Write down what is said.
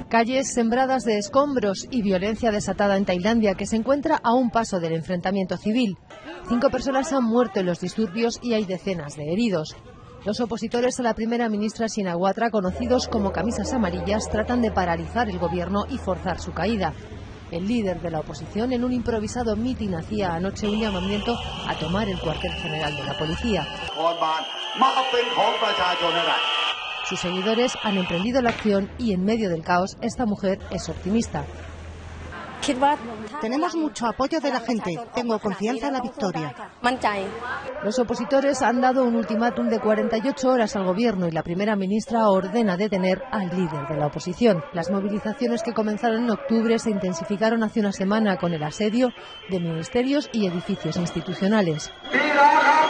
Calles sembradas de escombros y violencia desatada en Tailandia, que se encuentra a un paso del enfrentamiento civil. 5 personas han muerto en los disturbios y hay decenas de heridos. Los opositores a la primera ministra Shinawatra, conocidos como camisas amarillas, tratan de paralizar el gobierno y forzar su caída. El líder de la oposición, en un improvisado mitin, hacía anoche un llamamiento a tomar el cuartel general de la policía. Sus seguidores han emprendido la acción y en medio del caos esta mujer es optimista. Tenemos mucho apoyo de la gente. Tengo confianza en la victoria. Los opositores han dado un ultimátum de 48 horas al gobierno y la primera ministra ordena detener al líder de la oposición. Las movilizaciones que comenzaron en octubre se intensificaron hace una semana con el asedio de ministerios y edificios institucionales.